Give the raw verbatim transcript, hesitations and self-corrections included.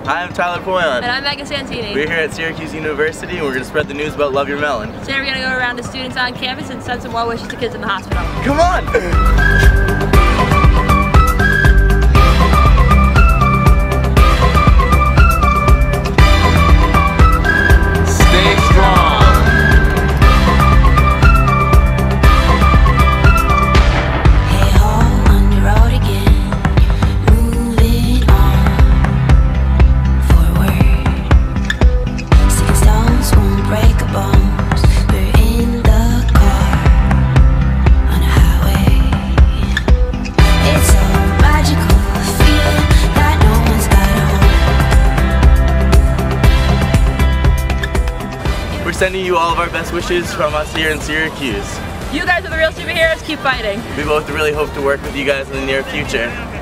Hi, I'm Tyler Poyant. And I'm Megan Santini. We're here at Syracuse University and we're going to spread the news about Love Your Melon. Today we're going to go around to students on campus and send some well wishes to kids in the hospital. Come on! We're sending you all of our best wishes from us here in Syracuse. You guys are the real superheroes. Keep fighting. We both really hope to work with you guys in the near future.